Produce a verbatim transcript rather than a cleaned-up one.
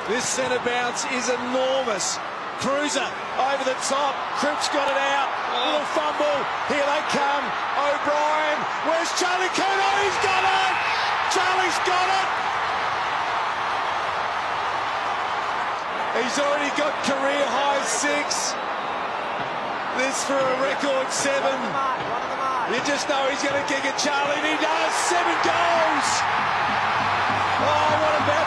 This centre bounce is enormous. Cruiser over the top. Cripps got it out. Little fumble. Here they come. O'Brien. Where's Charlie Curnow? He's got it. Charlie's got it. He's already got career high six. This for a record seven. You just know he's going to kick it, Charlie, and he does. Seven goals. Oh, what about